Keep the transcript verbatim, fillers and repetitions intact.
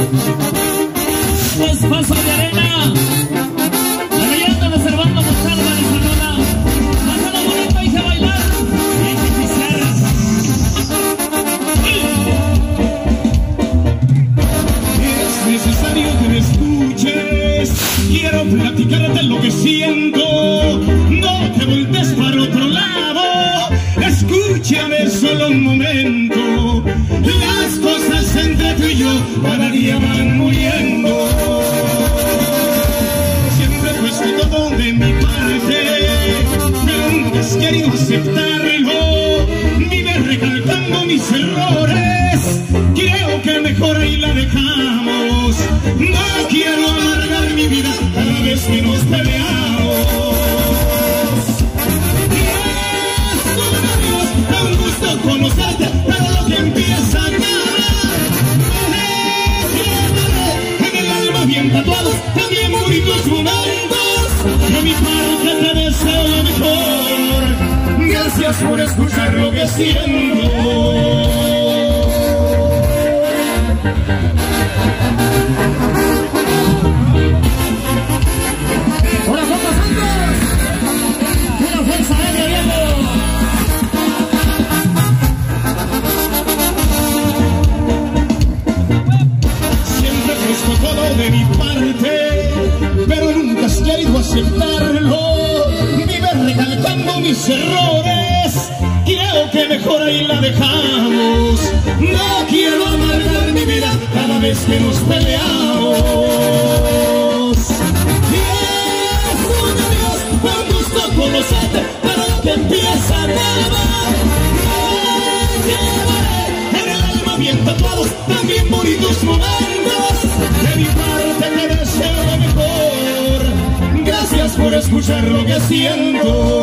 Los pasos de arena. La leyenda de Servando Montalva de Sonora. Pásalo bonito y se bailar. Y ejecutar. Es necesario que me escuches. Quiero platicarte lo que siento. No te voltees para otro lado. Escúchame solo un momento. Las cosas entre tú y yo cada día van muriendo. Siempre he puesto todo de mi parte, pero nunca has querido aceptarlo. Vive recalcando mis errores. Creo que mejor ahí la dejamos. No quiero amargar mi vida cada vez que nos peleamos. Un gusto conocerte, pero lo que empieza acá. En el alma bien tatuados, también bonitos momentos. De mi parte te deseo lo mejor. Gracias por escuchar lo que siento. Hola, compa Santos. Una fuerza aérea, viejo. Todo de mi parte, pero nunca has querido aceptarlo. Vive recalcando mis errores. Creo que mejor ahí la dejamos. No quiero amargar mi vida cada vez que nos peleamos. Y es un adiós, con gusto conocerte, pero lo que empieza nada. Llevaré en el alma bien tatuados, también bonitos momentos. De mi parte te deseo lo mejor. Gracias por escuchar lo que siento.